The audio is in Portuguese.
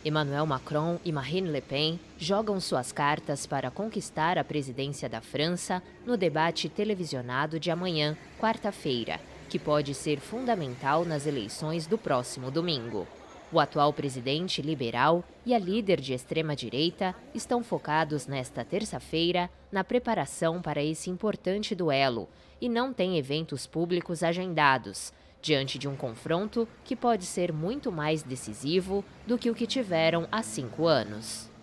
Emmanuel Macron e Marine Le Pen jogam suas cartas para conquistar a presidência da França no debate televisionado de amanhã, quarta-feira, que pode ser fundamental nas eleições do próximo domingo. O atual presidente liberal e a líder de extrema-direita estão focados nesta terça-feira na preparação para esse importante duelo e não têm eventos públicos agendados, diante de um confronto que pode ser muito mais decisivo do que o que tiveram há 5 anos.